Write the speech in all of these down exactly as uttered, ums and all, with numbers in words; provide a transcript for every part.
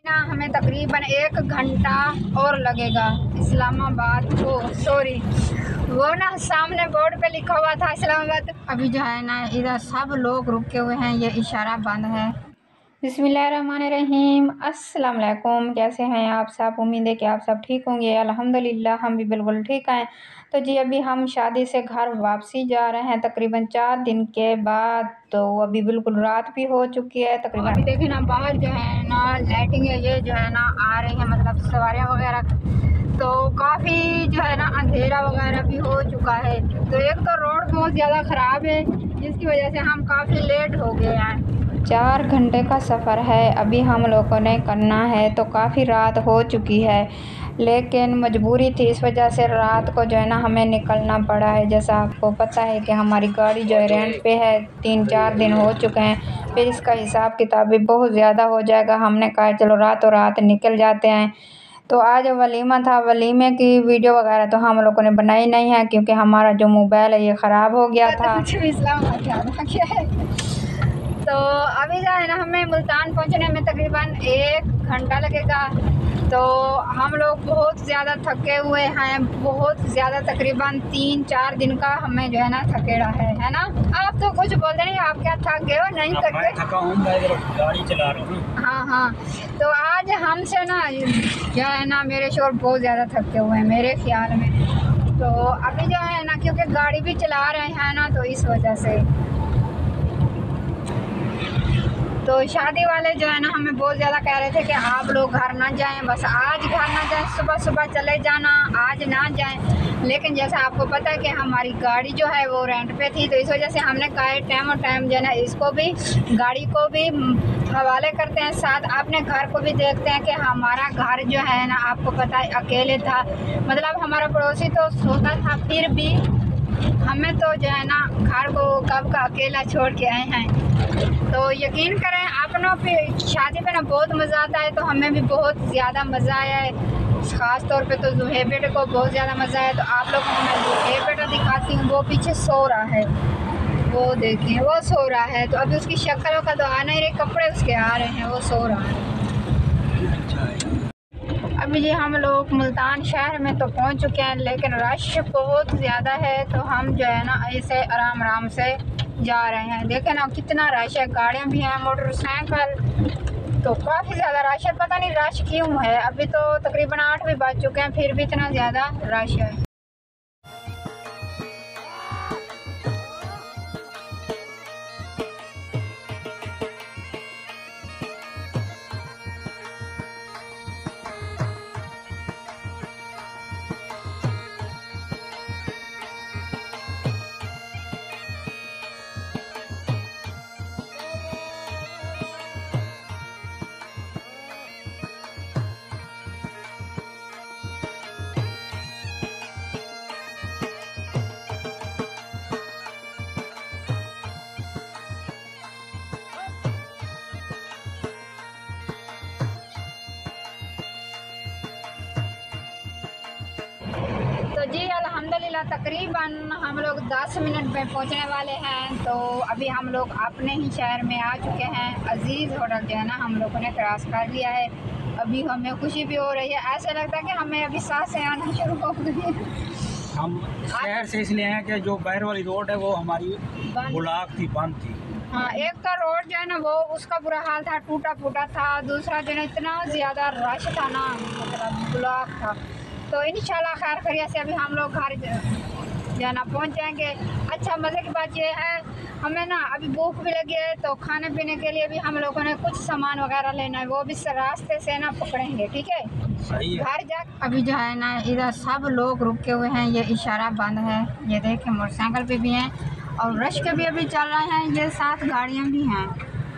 ना हमें तकरीबन एक घंटा और लगेगा इस्लामाबाद को, सॉरी वो ना सामने बोर्ड पे लिखा हुआ था इस्लामाबाद। अभी जो है ना इधर सब लोग रुके हुए हैं, ये इशारा बंद है। बिस्मिल्लाहिर्रहमानिर्रहीम, अस्सलाम वालेकुम। कैसे हैं आप सब? उम्मीद है कि आप सब ठीक होंगे। अल्हम्दुलिल्लाह हम भी बिल्कुल ठीक हैं। तो जी अभी हम शादी से घर वापसी जा रहे हैं तकरीबन चार दिन के बाद। तो अभी बिल्कुल रात भी हो चुकी है तकरीबन। अभी देखें ना बाहर जो है ना लाइटिंग है, ये जो है ना आ रही है, मतलब सवारियाँ वगैरह। तो काफ़ी जो है ना अंधेरा वगैरह भी हो चुका है। तो एक तो रोड बहुत ज़्यादा ख़राब है जिसकी वजह से हम काफ़ी लेट हो गए हैं। चार घंटे का सफ़र है अभी हम लोगों ने करना है। तो काफ़ी रात हो चुकी है लेकिन मजबूरी थी, इस वजह से रात को जो है ना हमें निकलना पड़ा है। जैसा आपको पता है कि हमारी गाड़ी जो है रेंट पे है, तीन चार दिन हो चुके हैं, फिर इसका हिसाब किताब भी बहुत ज़्यादा हो जाएगा। हमने कहा चलो रातों रात निकल जाते हैं। तो आज वलीमा था, वलीमे की वीडियो वगैरह तो हम लोगों ने बनाई नहीं है क्योंकि हमारा जो मोबाइल है ये ख़राब हो गया था। तो अभी जो है ना हमें मुल्तान पहुंचने में तकरीबन एक घंटा लगेगा। तो हम लोग बहुत ज़्यादा थके हुए हैं, बहुत ज़्यादा, तकरीबन तीन चार दिन का हमें जो है ना थकेड़ा है है ना। आप तो कुछ बोलते नहीं, आप क्या थक गए हो? नहीं थके, थका हूँ, गाड़ी चला रहा हूँ। हाँ हाँ। तो आज हमसे ना जो है ना मेरे शोर बहुत ज़्यादा थके हुए हैं मेरे ख्याल में। तो अभी जो है ना क्योंकि गाड़ी भी चला रहे हैं ना, तो इस वजह से तो शादी वाले जो है ना हमें बहुत ज़्यादा कह रहे थे कि आप लोग घर ना जाएं, बस आज घर ना जाएं, सुबह सुबह चले जाना, आज ना जाएं। लेकिन जैसा आपको पता है कि हमारी गाड़ी जो है वो रेंट पे थी, तो इस वजह से हमने कहा है टाइम और टाइम जो है ना इसको भी, गाड़ी को भी हवाले करते हैं, साथ अपने घर को भी देखते हैं कि हमारा घर जो है ना आपको पता है अकेले था, मतलब हमारा पड़ोसी तो सोता था, फिर भी हमें तो जो है ना घर को कब का अकेला छोड़ के आए हैं। तो यकीन करें अपनों पे शादी पे ना बहुत मज़ा आता है, तो हमें भी बहुत ज़्यादा मज़ा आया है। ख़ास तौर पे तो जुहेब बेटे को बहुत ज़्यादा मज़ा आया। तो आप लोगों को मैं जुहेब बेटा दिखाती हूँ, वो पीछे सो रहा है, वो देखिए वो सो रहा है। तो अभी उसकी शक्ल का तो आ नहीं रहे, कपड़े उसके आ रहे हैं, वो सो रहा है। अभी जी हम लोग मुल्तान शहर में तो पहुंच चुके हैं लेकिन रश बहुत ज़्यादा है। तो हम जो है ना ऐसे आराम आराम से जा रहे हैं। देखें ना कितना रश है, गाड़ियां भी हैं, मोटरसाइकिल, तो काफ़ी ज़्यादा रश है। पता नहीं रश क्यों है, अभी तो तकरीबन आठ भी बज चुके हैं फिर भी इतना ज़्यादा रश है। तो जी अल्हम्दुलिल्लाह तकरीबन हम लोग दस मिनट में पहुंचने वाले हैं। तो अभी हम लोग अपने ही शहर में आ चुके हैं। अजीज़ होटल जो है ना हम लोगों ने क्रॉस कर लिया है। अभी हमें खुशी भी हो रही है, ऐसा लगता है कि हमें अभी सांसें आना शुरू हो गई है। हम शहर से इसलिए हैं कि जो बाहर वाली रोड है वो हमारी ब्लॉक थी, बंद थी। हाँ, एक तो रोड जो है ना वो उसका बुरा हाल था, टूटा फूटा था। दूसरा जो है इतना ज़्यादा रश था ना, मतलब ब्लॉक था। तो इंशाल्लाह खैर खैरियत से अभी हम लोग घर जाना पहुंच जाएंगे। अच्छा मज़े की बात यह है हमें ना अभी भूख भी लगी है, तो खाने पीने के लिए भी हम लोगों ने कुछ सामान वगैरह लेना है, वो भी रास्ते से ना पकड़ेंगे, ठीक है? घर जा अभी जो है ना इधर सब लोग रुके हुए हैं, ये इशारा बंद है। ये देखें मोटरसाइकिल पे भी हैं और रश के भी अभी चल रहे हैं, ये साथ गाड़ियाँ भी हैं।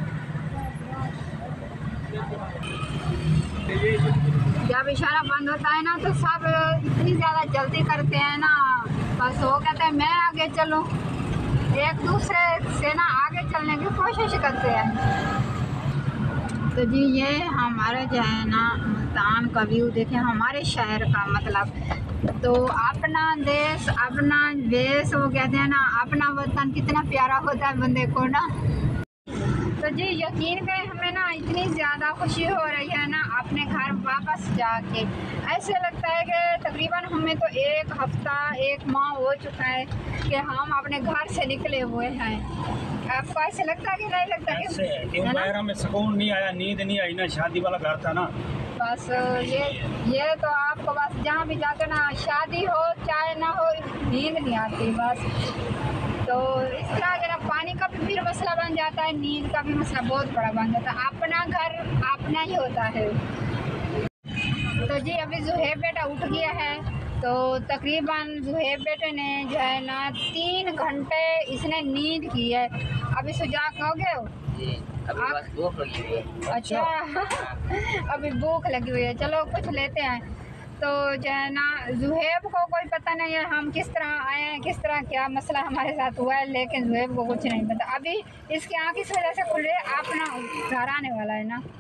जब इशारा बंद होता है ना तो सब इतनी ज़्यादा जल्दी करते हैं ना, बस वो कहते हैं मैं आगे चलूँ, एक दूसरे से ना आगे चलने की कोशिश करते हैं। तो जी ये हमारा जो है ना मुल्तान का व्यू देखें, हमारे शहर का, मतलब तो अपना देश अपना देश वो कहते हैं ना, अपना वतन कितना प्यारा होता है बंदे को ना। तो जी यकीन करें हमें ना इतनी ज़्यादा खुशी हो रही है ना अपने घर वापस जाके। ऐसे लगता है कि तकरीबन हमें तो एक हफ्ता एक माह हो चुका है कि हम अपने घर से निकले हुए हैं। आपको ऐसे लगता है कि नहीं लगता ऐसे है ना? बाहर में सुकून नहीं आया, नींद नहीं आई ना, शादी वाला घर था ना। बस ये ये तो आपको बस जहाँ भी जाते ना, शादी हो चाहे ना हो, नींद नहीं आती बस। तो इस तरह जो ना पानी का भी फिर मसला बन जाता है, नींद का भी मसला बहुत बड़ा बन जाता है। अपना घर अपना ही होता है। तो जी अभी जुहेब बेटा उठ गया है, तो तकरीबन जुहेब बेटे ने जो है ना तीन घंटे इसने नींद की है। अभी सुजाग हो गए हो? अभी बस भूख लगी हुई है। अच्छा अभी भूख लगी हुई है, चलो कुछ लेते हैं। तो जो है ना जुहेब को कोई पता नहीं है हम किस तरह आए हैं, किस तरह क्या मसला हमारे साथ हुआ है, लेकिन जुहेब को कुछ नहीं पता। अभी इसकी आँख इस वजह से खुल रही है, अपना घर आने वाला है ना।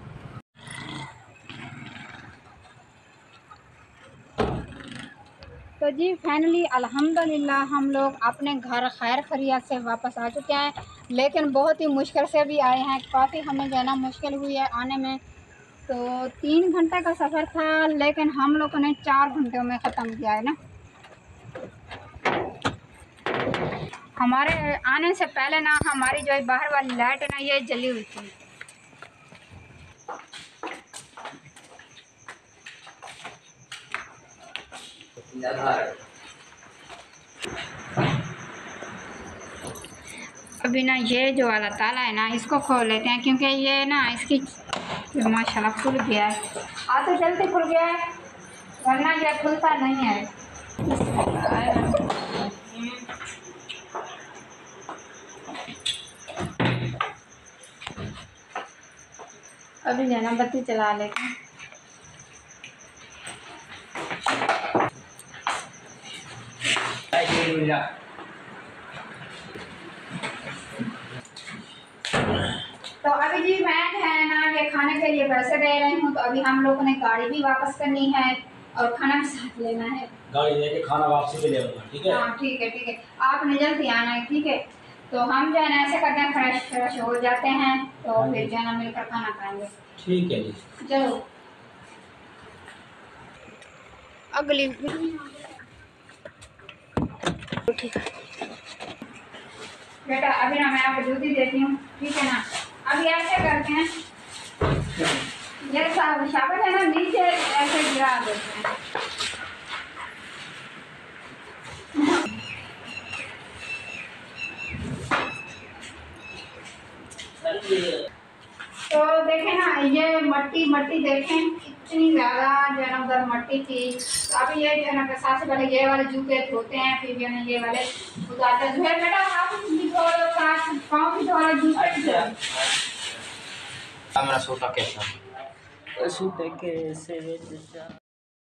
तो जी फाइनली अल्हम्दुलिल्लाह हम लोग अपने घर खैर खैरियत से वापस आ चुके हैं, लेकिन बहुत ही मुश्किल से भी आए हैं। काफ़ी हमें जो है ना मुश्किल हुई है आने में। तो तीन घंटे का सफ़र था, लेकिन हम लोगों ने चार घंटों में ख़त्म किया है ना। हमारे आने से पहले ना हमारी जो है बाहर वाली लाइट है ना ये जली हुई थी। अभी ना ये जो वाला ताला है ना इसको खोल लेते हैं, क्योंकि ये ना इसकी माशाल्लाह खुल गया है। आ तो जल्दी खुल गया है, वरना ये खुलता नहीं है। अभी जो है ना बत्ती चला लेते हैं। तो अभी जी मैं जो है ना ये खाने के लिए पैसे दे रही हूँ, तो अभी हम लोगों ने गाड़ी भी वापस करनी है और खाना भी साथ लेना है। गाड़ी लेके खाना वापसी पे ले आऊंगा, ठीक है? हाँ ठीक है ठीक है, आपने जल्दी आना है, ठीक है? तो हम जो है ना ऐसे करते हैं, फ्रेश फ्रेश हो जाते हैं, तो फिर जो है ना मिलकर खाना खाएंगे। ठीक है जी, चलो अगली बेटा अभी ना मैं आपको जूती देती हूँ, ठीक है ना? अभी ऐसे करते हैं, ये शाबाश है ना, नीचे ऐसे गिरा देते हैं। तो देखें ना ये मट्टी मट्टी देखें इतनी ज़्यादा जो है ना उधर मट्टी थी। तो अभी ये जो है ना सबसे पहले ये वाले जूते धोते हैं, फिर जो है ना ये वाले उतारते हैं। जो बेटा आप भी धो लो, साथ पाँव भी धो लो, जूते हमारा सूटा कैसा सूटे कैसे